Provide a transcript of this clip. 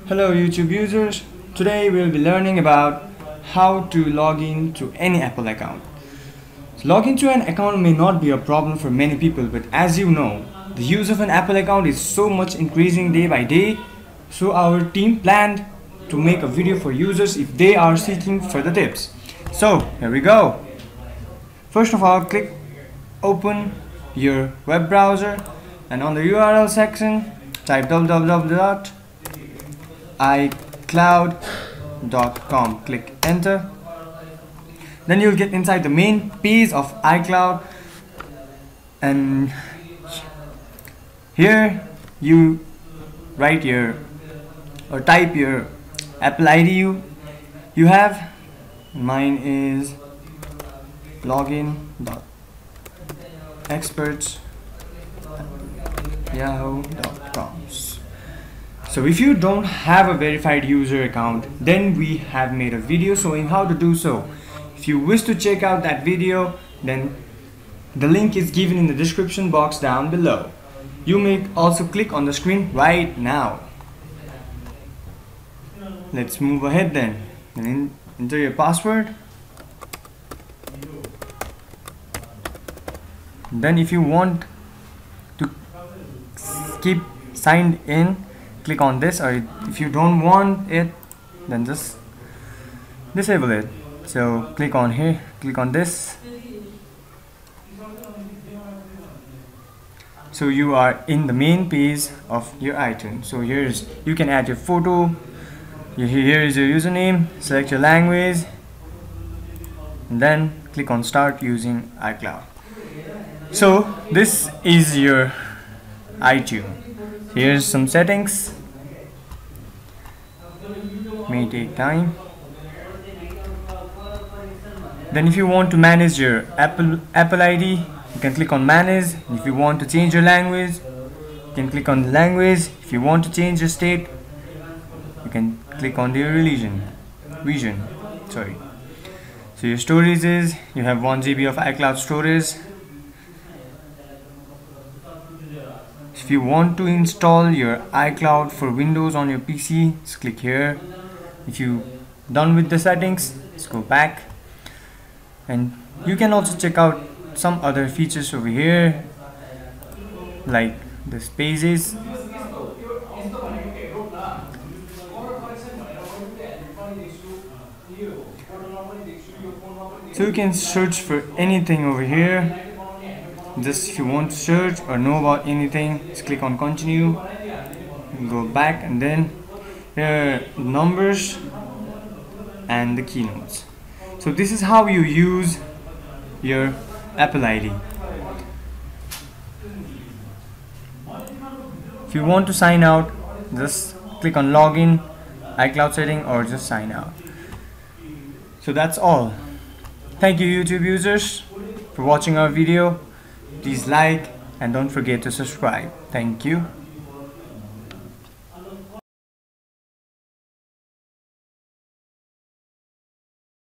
Hello YouTube users, today we'll be learning about how to log in to any Apple account. Logging to an account may not be a problem for many people, but as you know, the use of an Apple account is so much increasing day by day, so our team planned to make a video for users if they are seeking further tips. So here we go. First of all, click open your web browser and on the URL section type www.icloud.com. click enter. Then you'll get inside the main page of iCloud, and here you write your or type your Apple ID you have. Mine is login.experts@yahoo.com. So if you don't have a verified user account, then we have made a video showing how to do so. If you wish to check out that video, then the link is given in the description box down below. You may also click on the screen right now. Let's move ahead then. Enter your password. Then if you want to keep signed in, click on this, or if you don't want it, then just disable it. So click on here, click on this. So you are in the main page of your iTunes. So here's, you can add your photo. Here is your username, select your language, and then click on start using iCloud. So this is your iTunes. Here's some settings. May take time. Then if you want to manage your Apple ID, you can click on manage. If you want to change your language, you can click on language. If you want to change your state, you can click on your region. Sorry. So your storage is, you have 1 GB of iCloud storage. If you want to install your iCloud for Windows on your PC, just click here. If you done with the settings, let's go back. And you can also check out some other features over here, like the pages. So you can search for anything over here. Just if you want to search or know about anything, just click on continue, go back, and then here are numbers and the keynotes. So this is how you use your Apple ID. If you want to sign out, just click on login, iCloud setting, or just sign out. So that's all. Thank you YouTube users for watching our video. Please like and don't forget to subscribe. Thank you.